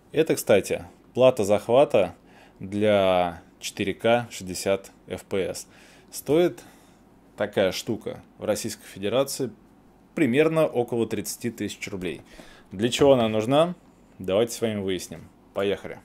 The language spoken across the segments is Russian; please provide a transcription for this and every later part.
Это, кстати, плата захвата для 4К 60 FPS. Стоит такая штука в Российской Федерации примерно около 30 тысяч рублей. Для чего она нужна? Давайте с вами выясним. Поехали.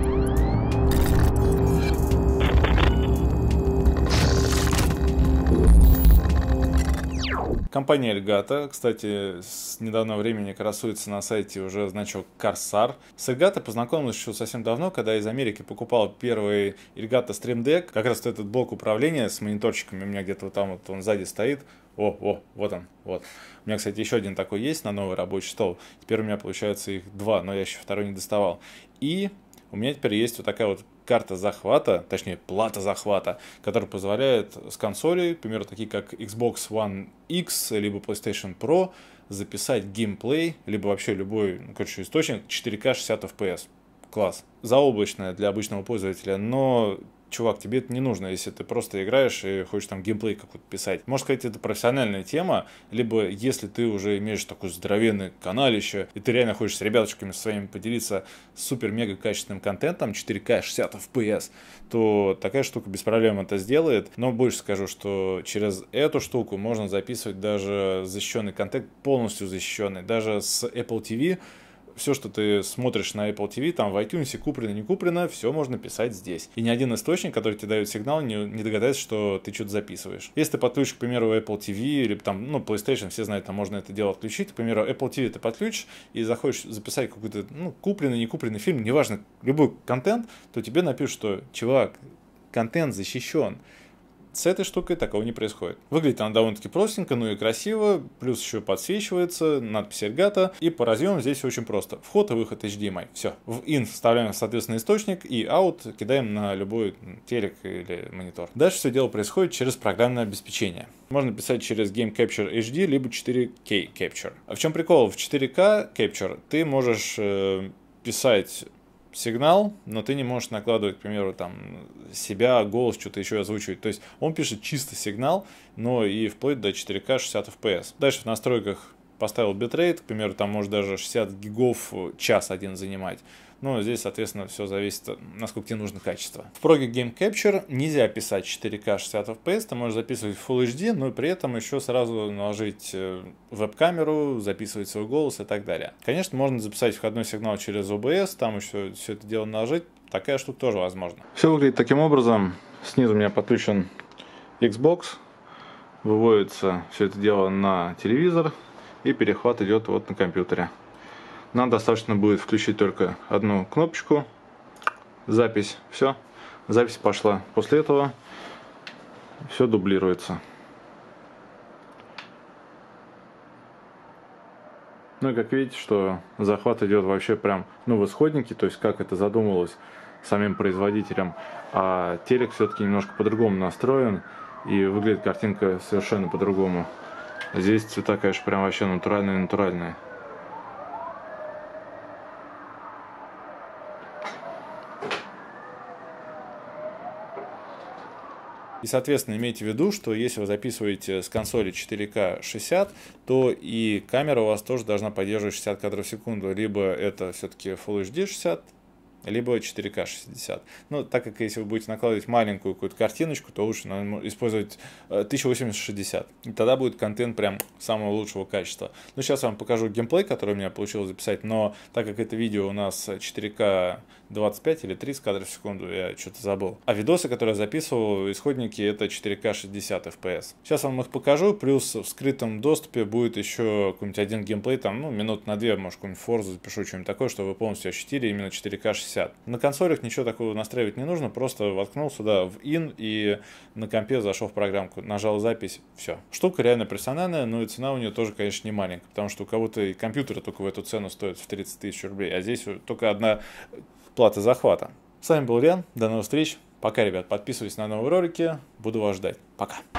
Компания Elgato, кстати, с недавнего времени красуется на сайте уже значок Corsair. С Elgato познакомился еще совсем давно, когда из Америки покупал первый Elgato Stream Deck. Как раз этот блок управления с мониторчиками у меня где-то вот там вот он сзади стоит. Вот он, вот. У меня, кстати, еще один такой есть на новый рабочий стол. Теперь у меня получается их два, но я еще второй не доставал. И у меня теперь есть вот такая вот карта захвата, точнее плата захвата, которая позволяет с консолей, к примеру, такие как Xbox One X, либо PlayStation Pro, записать геймплей, либо вообще любой, короче, источник 4К 60 FPS. Класс. Заоблачная для обычного пользователя, но, чувак, тебе это не нужно, если ты просто играешь и хочешь там геймплей какой-то писать. Можно сказать, это профессиональная тема, либо если ты уже имеешь такое здоровенное каналище, и ты реально хочешь с ребятушками своими поделиться супер-мега качественным контентом 4К 60 FPS, то такая штука без проблем это сделает. Но больше скажу, что через эту штуку можно записывать даже защищенный контент, полностью защищенный, даже с Apple TV. Все, что ты смотришь на Apple TV, там в iTunes, куплено, не куплено, все можно писать здесь. И ни один источник, который тебе дает сигнал, не догадается, что ты что-то записываешь. Если ты подключишь, к примеру, Apple TV или там, PlayStation, все знают, там можно это дело отключить. К примеру, Apple TV ты подключишь и захочешь записать какой-то, купленный, не купленный фильм, неважно, любой контент, то тебе напишут, что, чувак, контент защищен. С этой штукой такого не происходит. Выглядит она довольно-таки простенько, и красиво, плюс еще подсвечивается, надпись Elgato, и по разъемам здесь очень просто. Вход и выход HDMI. Все. В in вставляем, соответственно, источник, и out кидаем на любой телек или монитор. Дальше все дело происходит через программное обеспечение. Можно писать через Game Capture HD, либо 4K Capture. А в чем прикол? В 4K Capture ты можешь писать сигнал, но ты не можешь накладывать, к примеру, там себя, голос, что-то еще озвучивать. То есть он пишет чисто сигнал, но и вплоть до 4К 60 FPS. Дальше в настройках поставил битрейт, к примеру, там может даже 60 гигов час один занимать. Но здесь, соответственно, все зависит, насколько тебе нужно качество. В проге Game Capture нельзя писать 4К 60 FPS, ты можешь записывать Full HD, но при этом еще сразу наложить веб-камеру, записывать свой голос и так далее. Конечно, можно записать входной сигнал через OBS, там еще все это дело наложить, такая штука тоже возможна. Все выглядит таким образом. Снизу у меня подключен Xbox, выводится все это дело на телевизор, и перехват идет вот на компьютере. Нам достаточно будет включить только одну кнопочку, запись, все, запись пошла. После этого все дублируется. Ну и как видите, что захват идет вообще прям, в исходнике, то есть как это задумывалось самим производителем, а телек все-таки немножко по-другому настроен, и выглядит картинка совершенно по-другому. Здесь цвета, конечно, прям вообще натуральные. И, соответственно, имейте в виду, что если вы записываете с консоли 4К 60, то и камера у вас тоже должна поддерживать 60 кадров в секунду. Либо это все-таки Full HD 60, либо 4К 60. Но так как если вы будете накладывать маленькую какую-то картиночку, то лучше использовать 1080-60. И тогда будет контент прям самого лучшего качества. Ну, сейчас я вам покажу геймплей, который у меня получилось записать, но так как это видео у нас 4К 25 или 30 кадров в секунду, я что-то забыл. А видосы, которые я записывал, исходники, это 4К 60 FPS. Сейчас вам их покажу, плюс в скрытом доступе будет еще какой-нибудь один геймплей, там, минут на 2, может, какую-нибудь форзу запишу, что-нибудь такое, чтобы вы полностью ощутили именно 4К 60. На консолях ничего такого настраивать не нужно, просто воткнул сюда в in и на компе зашел в программку, нажал запись, все. Штука реально профессиональная, но и цена у нее тоже, конечно, не маленькая, потому что у кого-то и компьютеры только в эту цену стоят в 30 тысяч рублей, а здесь только одна плата захвата. С вами был Риан, до новых встреч, пока, ребят, подписывайтесь на новые ролики, буду вас ждать, пока.